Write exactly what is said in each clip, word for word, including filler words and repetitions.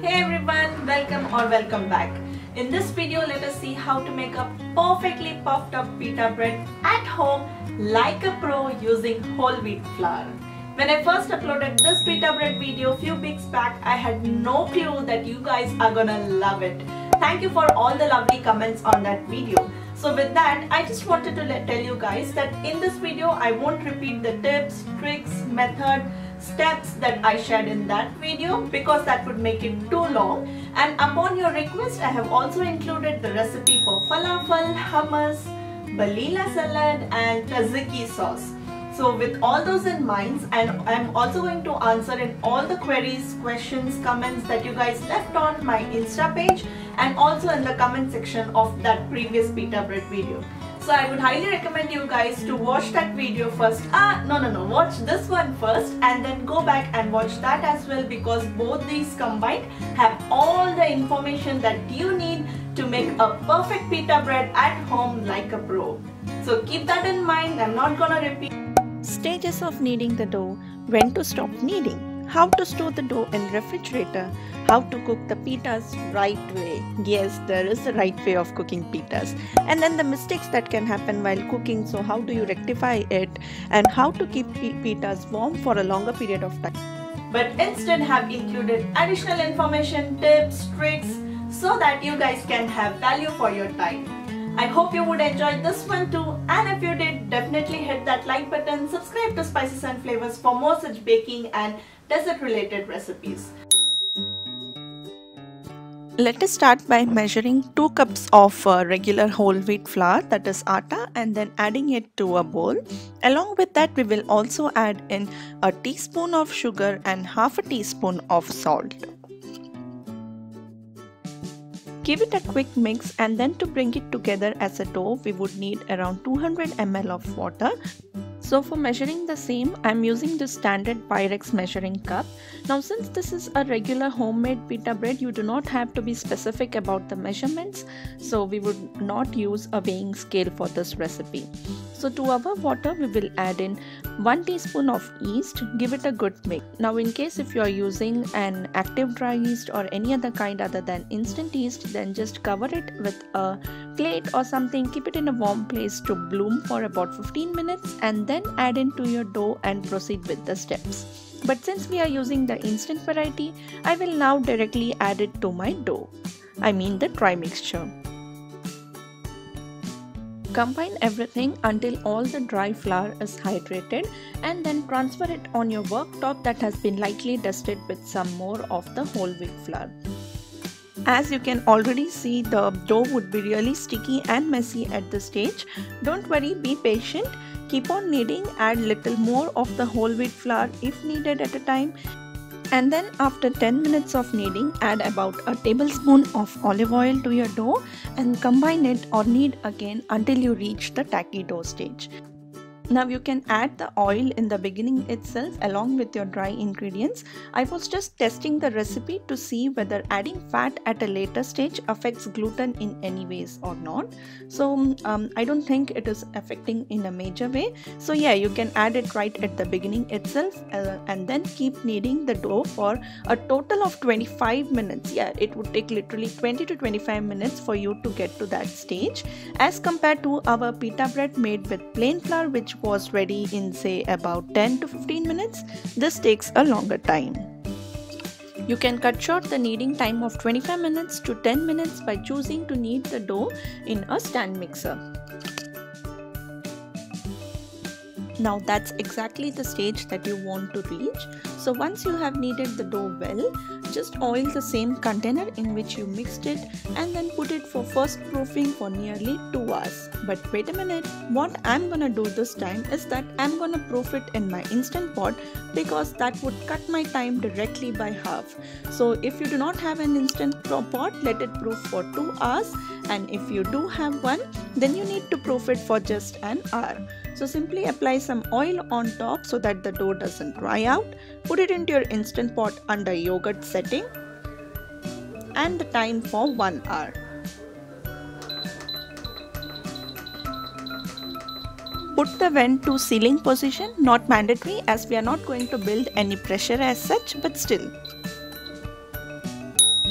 Hey everyone, welcome or welcome back. In this video, let us see how to make a perfectly puffed up pita bread at home like a pro using whole wheat flour. When I first uploaded this pita bread video few weeks back, I had no clue that you guys are gonna love it. Thank you for all the lovely comments on that video. So with that, I just wanted to let, tell you guys that in this video, I won't repeat the tips, tricks, method, steps that I shared in that video because that would make it too long. And upon your request, I have also included the recipe for falafel, hummus, Balela salad and Tzatziki sauce. So with all those in mind, and I'm also going to answer in all the queries, questions, comments that you guys left on my Insta page and also in the comment section of that previous pita bread video. So I would highly recommend you guys to watch that video first. Ah, no, no, no, watch this one first and then go back and watch that as well because both these combined have all the information that you need to make a perfect pita bread at home like a pro. So keep that in mind. I'm not gonna repeat. Stages of kneading the dough, when to stop kneading, how to store the dough in refrigerator, how to cook the pitas right way. Yes, there is a right way of cooking pitas. And then the mistakes that can happen while cooking, so how do you rectify it, and how to keep pitas warm for a longer period of time. But instead have included additional information, tips, tricks, so that you guys can have value for your time. I hope you would enjoy this one too, and if you did, definitely hit that like button, subscribe to Spices and Flavors for more such baking and dessert related recipes. Let us start by measuring two cups of uh, regular whole wheat flour, that is atta, and then adding it to a bowl. Along with that, we will also add in a teaspoon of sugar and half a teaspoon of salt. Give it a quick mix, and then to bring it together as a dough, we would need around two hundred milliliters of water. So for measuring the same, I am using this standard Pyrex measuring cup. Now since this is a regular homemade pita bread, you do not have to be specific about the measurements. So we would not use a weighing scale for this recipe. So to our water, we will add in one teaspoon of yeast. Give it a good mix. Now in case if you are using an active dry yeast or any other kind other than instant yeast, then just cover it with a plate or something. Keep it in a warm place to bloom for about fifteen minutes and then add into your dough and proceed with the steps. But since we are using the instant variety, I will now directly add it to my dough. I mean the dry mixture. Combine everything until all the dry flour is hydrated and then transfer it on your worktop that has been lightly dusted with some more of the whole wheat flour. As you can already see, the dough would be really sticky and messy at this stage. Don't worry, be patient. Keep on kneading, add little more of the whole wheat flour if needed at a time. And then after ten minutes of kneading, add about a tablespoon of olive oil to your dough and combine it or knead again until you reach the tacky dough stage. Now you can add the oil in the beginning itself along with your dry ingredients. I was just testing the recipe to see whether adding fat at a later stage affects gluten in any ways or not. So um, I don't think it is affecting in a major way. So yeah, you can add it right at the beginning itself uh, and then keep kneading the dough for a total of twenty-five minutes. Yeah, it would take literally twenty to twenty-five minutes for you to get to that stage as compared to our pita bread made with plain flour, which was ready in say about ten to fifteen minutes. This takes a longer time. You can cut short the kneading time of twenty-five minutes to ten minutes by choosing to knead the dough in a stand mixer. Now that's exactly the stage that you want to reach. So once you have kneaded the dough well, just oil the same container in which you mixed it and then put it for first proofing for nearly two hours. But wait a minute, what I'm gonna do this time is that I'm gonna proof it in my instant pot because that would cut my time directly by half. So if you do not have an instant pot, let it proof for two hours, and if you do have one, then you need to proof it for just an hour. So simply apply some oil on top so that the dough doesn't dry out. Put it into your instant pot under yogurt setting and the time for one hour. Put the vent to sealing position, not mandatory as we are not going to build any pressure as such, but still.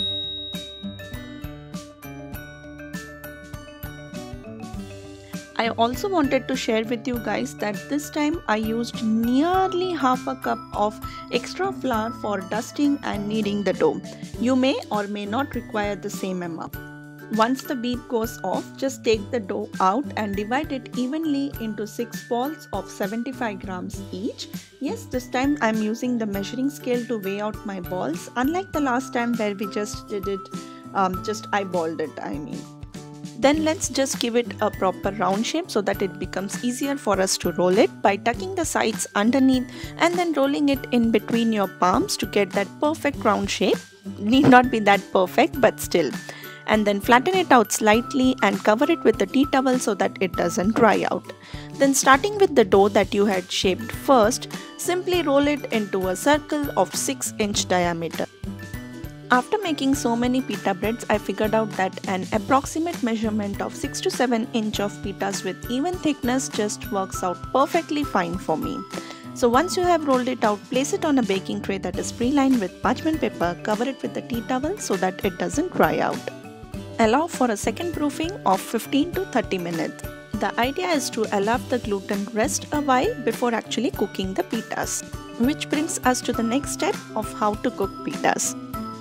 I also wanted to share with you guys that this time I used nearly half a cup of extra flour for dusting and kneading the dough. You may or may not require the same amount. Once the bead goes off, just take the dough out and divide it evenly into six balls of seventy-five grams each. Yes, this time I am using the measuring scale to weigh out my balls, unlike the last time where we just did it, um, just eyeballed it, I mean. Then let's just give it a proper round shape so that it becomes easier for us to roll it by tucking the sides underneath and then rolling it in between your palms to get that perfect round shape. Need not be that perfect, but still. And then flatten it out slightly and cover it with a tea towel so that it doesn't dry out. Then starting with the dough that you had shaped first, simply roll it into a circle of six inch diameter. After making so many pita breads, I figured out that an approximate measurement of six to seven inch of pitas with even thickness just works out perfectly fine for me. So once you have rolled it out, place it on a baking tray that is pre-lined with parchment paper, cover it with a tea towel so that it doesn't dry out. Allow for a second proofing of fifteen to thirty minutes. The idea is to allow the gluten rest a while before actually cooking the pitas. Which brings us to the next step of how to cook pitas.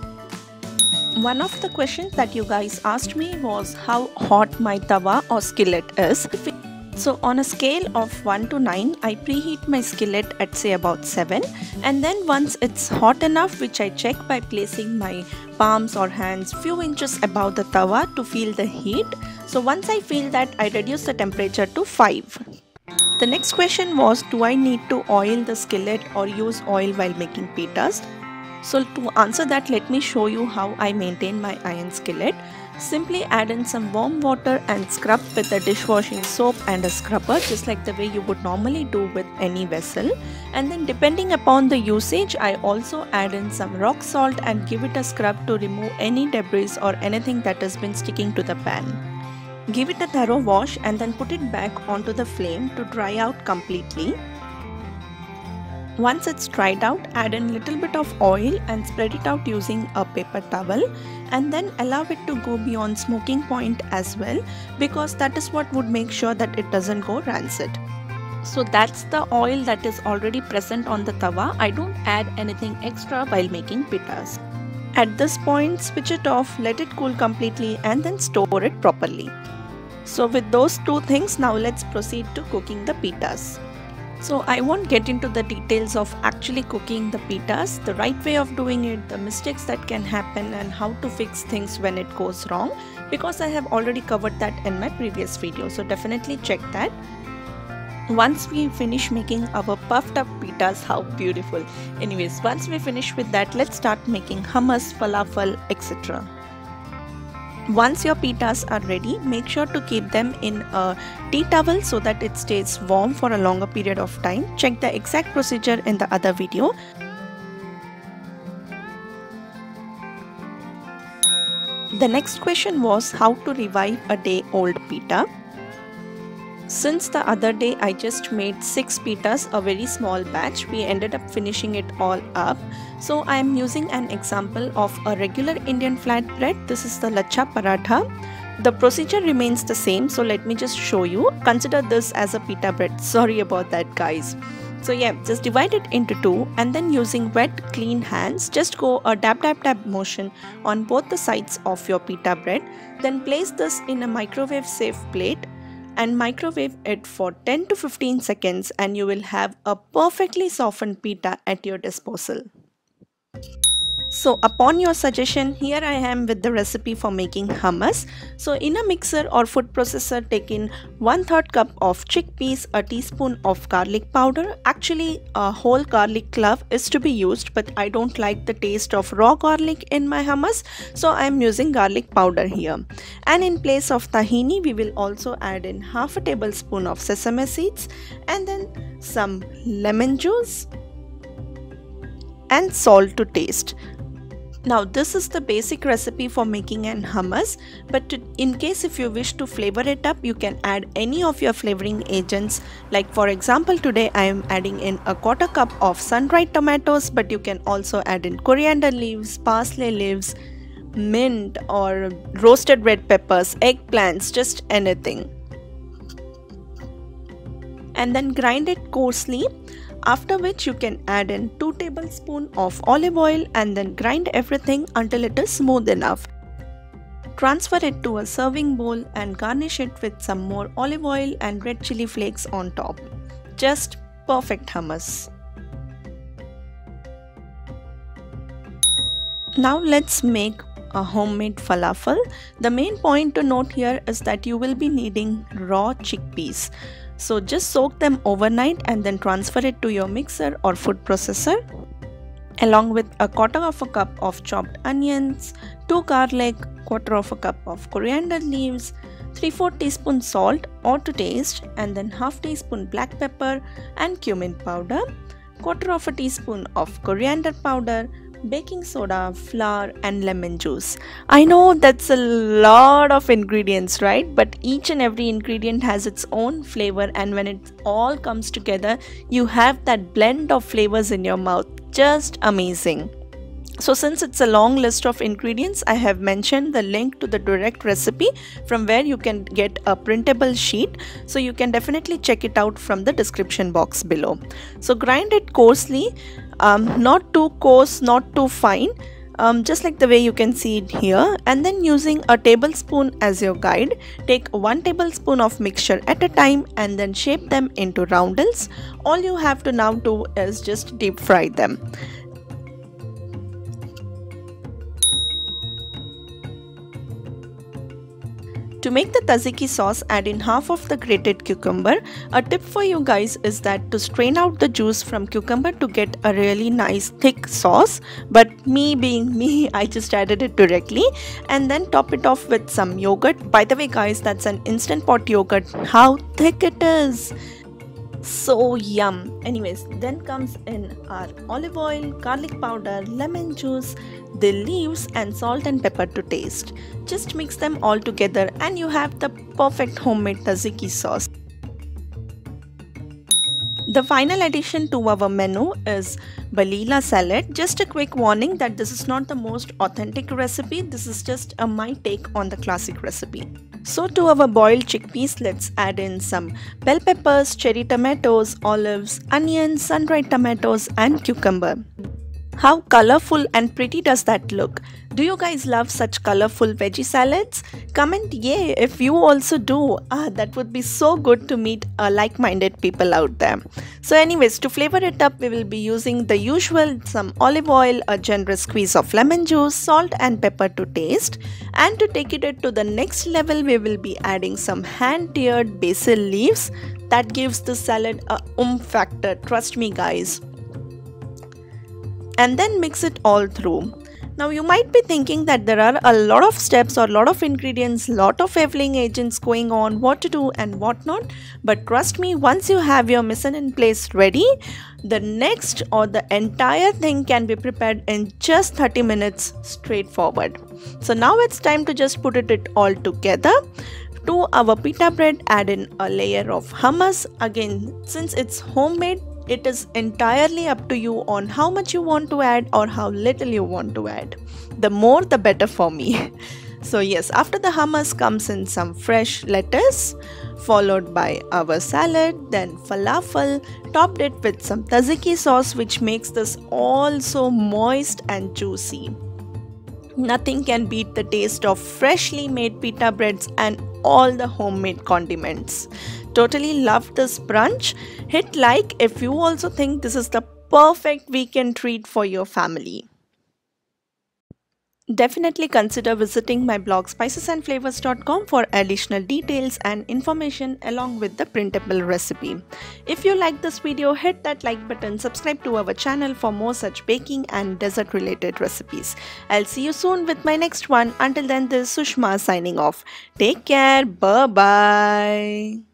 One of the questions that you guys asked me was how hot my tawa or skillet is. So on a scale of one to nine, I preheat my skillet at say about seven, and then once it's hot enough, which I check by placing my palms or hands few inches above the tawa to feel the heat. So once I feel that, I reduce the temperature to five. The next question was, do I need to oil the skillet or use oil while making pitas? So to answer that, let me show you how I maintain my iron skillet. Simply add in some warm water and scrub with a dishwashing soap and a scrubber, just like the way you would normally do with any vessel. And then depending upon the usage, I also add in some rock salt and give it a scrub to remove any debris or anything that has been sticking to the pan. Give it a thorough wash and then put it back onto the flame to dry out completely. Once it's dried out, add in a little bit of oil and spread it out using a paper towel, and then allow it to go beyond smoking point as well, because that is what would make sure that it doesn't go rancid. So that's the oil that is already present on the tawa. I don't add anything extra while making pitas. At this point, switch it off, let it cool completely, and then store it properly. So with those two things, now let's proceed to cooking the pitas. So I won't get into the details of actually cooking the pitas, the right way of doing it, the mistakes that can happen, and how to fix things when it goes wrong, because I have already covered that in my previous video, so definitely check that. Once we finish making our puffed up pitas, how beautiful. Anyways, once we finish with that, let's start making hummus, falafel, et cetera. Once your pitas are ready, make sure to keep them in a tea towel so that it stays warm for a longer period of time. Check the exact procedure in the other video. The next question was how to revive a day old pita. Since the other day I just made six pitas, a very small batch, we ended up finishing it all up. So I am using an example of a regular Indian flatbread. This is the lacha paratha. The procedure remains the same, so let me just show you. Consider this as a pita bread. Sorry about that, guys. So yeah, just divide it into two, and then using wet clean hands, just go a dab dab dab motion on both the sides of your pita bread. Then place this in a microwave safe plate and microwave it for ten to fifteen seconds, and you will have a perfectly softened pita at your disposal. So upon your suggestion, here I am with the recipe for making hummus. So in a mixer or food processor, take in one third cup of chickpeas, a teaspoon of garlic powder. Actually a whole garlic clove is to be used, but I don't like the taste of raw garlic in my hummus, so I am using garlic powder here. And in place of tahini, we will also add in half a tablespoon of sesame seeds, and then some lemon juice and salt to taste. Now this is the basic recipe for making an hummus, but to, in case if you wish to flavor it up, you can add any of your flavoring agents. Like for example, today I am adding in a quarter cup of sun-dried tomatoes, but you can also add in coriander leaves, parsley leaves, mint or roasted red peppers, eggplants, just anything. and then grind it coarsely, after which you can add in two tablespoons of olive oil and then grind everything until it is smooth enough. Transfer it to a serving bowl and garnish it with some more olive oil and red chili flakes on top. Just perfect hummus. Now let's make a homemade falafel. The main point to note here is that you will be needing raw chickpeas. So just soak them overnight and then transfer it to your mixer or food processor, along with a quarter of a cup of chopped onions, two garlic, quarter of a cup of coriander leaves, three to four teaspoons salt or to taste, and then half teaspoon black pepper and cumin powder, quarter of a teaspoon of coriander powder, baking soda, flour and lemon juice. I know that's a lot of ingredients, right? But each and every ingredient has its own flavor, and when it all comes together, you have that blend of flavors in your mouth. Just amazing. So since it's a long list of ingredients, I have mentioned the link to the direct recipe from where you can get a printable sheet. So you can definitely check it out from the description box below. So grind it coarsely, um, not too coarse, not too fine, um, just like the way you can see it here. And then using a tablespoon as your guide, take one tablespoon of mixture at a time and then shape them into roundels. All you have to now do is just deep fry them. To make the tzatziki sauce, add in half of the grated cucumber. A tip for you guys is that to strain out the juice from cucumber to get a really nice thick sauce. But me being me, I just added it directly. And then top it off with some yogurt. By the way guys, that's an instant pot yogurt. How thick it is! So yum. Anyways, then comes in our olive oil, garlic powder, lemon juice, the leaves and salt and pepper to taste. Just mix them all together and you have the perfect homemade tzatziki sauce. The final addition to our menu is Balela salad. Just a quick warning that this is not the most authentic recipe. This is just a my take on the classic recipe. So to our boiled chickpeas, let's add in some bell peppers, cherry tomatoes, olives, onions, sun-dried tomatoes and cucumber. How colorful and pretty does that look? Do you guys love such colorful veggie salads? Comment yay if you also do. Ah, that would be so good to meet uh, like-minded people out there. So anyways, to flavor it up, we will be using the usual, some olive oil, a generous squeeze of lemon juice, salt and pepper to taste. And to take it to the next level, we will be adding some hand-tiered basil leaves. That gives the salad a oomph factor, trust me guys. And then mix it all through. Now you might be thinking that there are a lot of steps or a lot of ingredients, lot of flavoring agents going on, what to do and what not. But trust me, once you have your mise en place ready, the next or the entire thing can be prepared in just thirty minutes straightforward. So now it's time to just put it all together. To our pita bread, add in a layer of hummus. Again, since it's homemade, it is entirely up to you on how much you want to add or how little you want to add. The more the better for me. So yes, after the hummus comes in some fresh lettuce, followed by our salad, then falafel, topped it with some tzatziki sauce which makes this all so moist and juicy. Nothing can beat the taste of freshly made pita breads and all the homemade condiments. Totally love this brunch. Hit like if you also think this is the perfect weekend treat for your family. Definitely consider visiting my blog spices and flavors dot com for additional details and information along with the printable recipe. If you like this video, hit that like button, subscribe to our channel for more such baking and dessert related recipes. I'll see you soon with my next one. Until then, this is Sushma signing off. Take care. Bye bye.